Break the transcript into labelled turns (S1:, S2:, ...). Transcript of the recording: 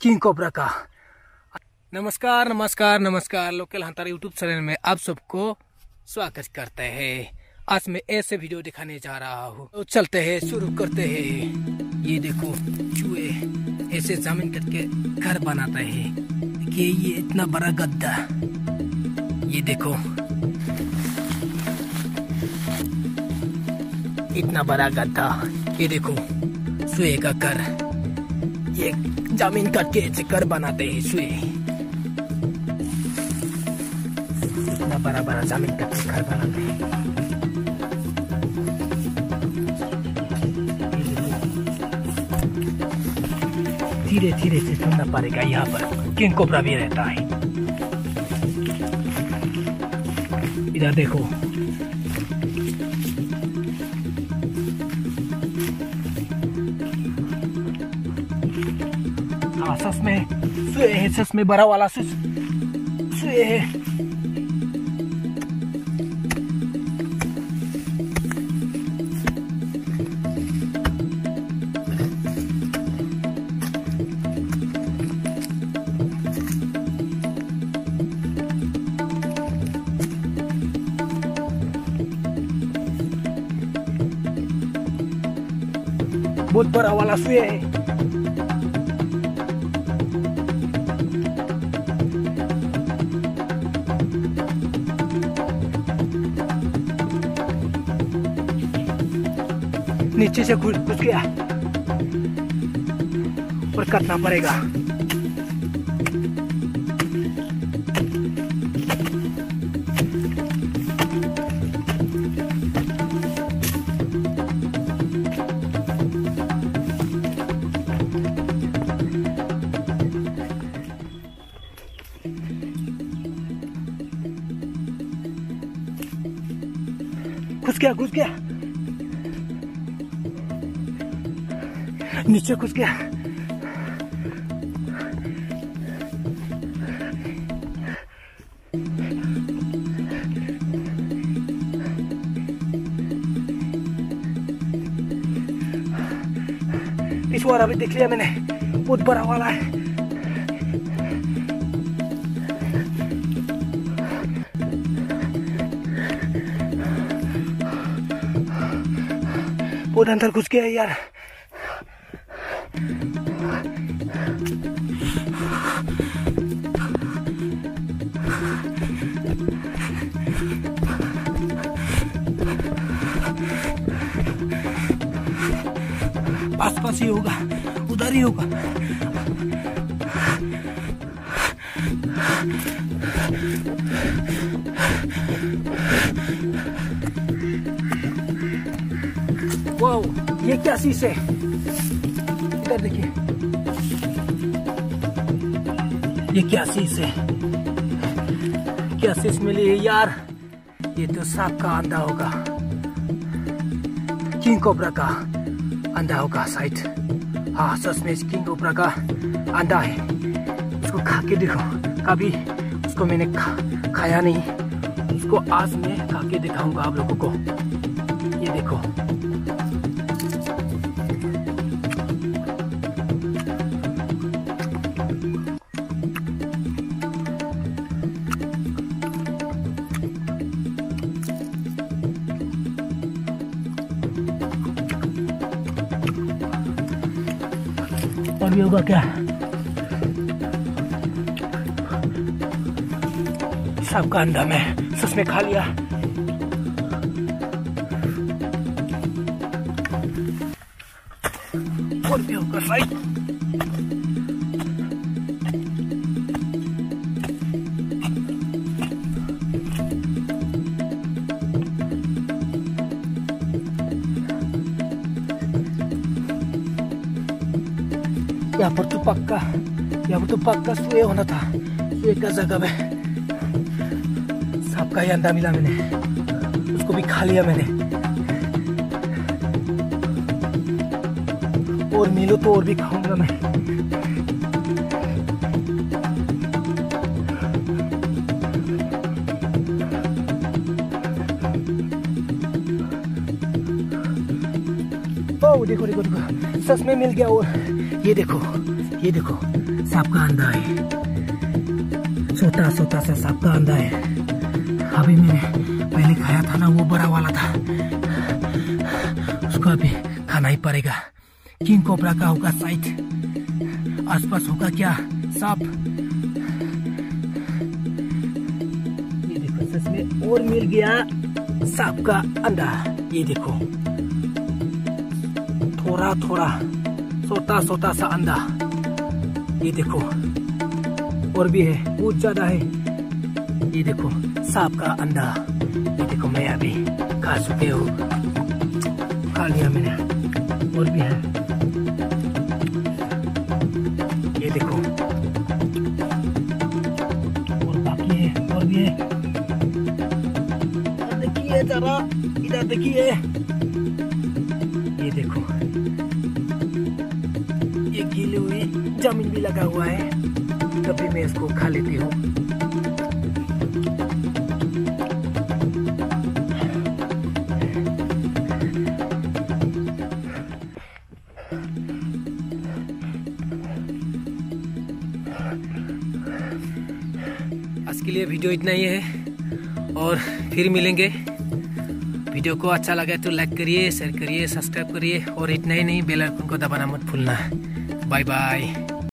S1: King cobra का। नमस्कार नमस्कार नमस्कार, लोकल हंटर यूट्यूब चैनल में आप सबको स्वागत करते हैं। आज मैं ऐसे वीडियो दिखाने जा रहा हूँ, तो चलते हैं, शुरू करते हैं। ये देखो चूहे ऐसे जमीन करके घर बनाता है। देखिए ये इतना बड़ा गद्दा, ये देखो इतना बड़ा गद्दा। ये देखो चूहे का घर, ये जमीन काट के ऐसे घर बनाते हैं चूहे। इतना बड़ा बड़ा जमीन काट के घर बनाते हैं। धीरे धीरे से सुनना पड़ेगा, यहाँ पर किंग कोबरा भी रहता है। इधर देखो सच में चूहे है, सच में बड़ा वाला चूहे है। बहुत बड़ा वाला चूहे है। नीचे से घुस गया और काटना पड़ेगा। घुस गया नीचे घुस गया। इस बार अभी देख लिया मैंने, बहुत बड़ा वाला है। बहुत अंदर घुस गया है यार। आसपास ही होगा, उधर ही होगा। वाओ, ये क्या चीज है? इधर देखिए, ये क्या चीज है? क्या चीज मिली है यार? ये तो सांप का अंडा होगा, किंग कोबरा का अंडा होगा शायद। हाँ सच में किंग कोबरा का अंडा है। उसको खा के देखो, कभी उसको मैंने खाया नहीं, उसको आज मैं खा के दिखाऊंगा आप लोगों को। ये देखो और भी होगा क्या? सबका अंडा में सच में खा लिया। और भी होगा शायद। यहाँ पर तो पक्का चूहे होना था। चूहे का जगह में सांप का ही अंडा मिला मैंने, उसको भी खा लिया मैंने। और मिलो तो और भी खाऊंगा मैं। ओ देखो देखो देखो, सच में मिल गया। और ये देखो ये देखो सांप का अंडा है, छोटा छोटा सा सांप का अंडा है। अभी मैंने पहले खाया था ना, वो बड़ा वाला था, उसको अभी खाना ही पड़ेगा। किंग कोबरा का होगा साइट, आसपास होगा क्या सांप। ये देखो सच में और मिल गया सांप का अंडा। ये देखो थोड़ा थोड़ा छोटा छोटा सा अंडा। ये देखो और भी है, बहुत ज्यादा है। ये देखो सांप का अंडा। ये देखो मैं अभी खा चुके हो, खा लिया मैंने। और भी है, ये देखो और बाकी है, और भी है। देखिए जरा इधर देखिए, ये देखो ये गीली हुई जमीन भी लगा हुआ है। कभी मैं इसको खा लेती हूँ। आज के लिए वीडियो इतना ही है, और फिर मिलेंगे। वीडियो को अच्छा लगे तो लाइक करिए, शेयर करिए, सब्सक्राइब करिए, और इतना ही नहीं, बेल आइकन को दबाना मत भूलना। Bye bye.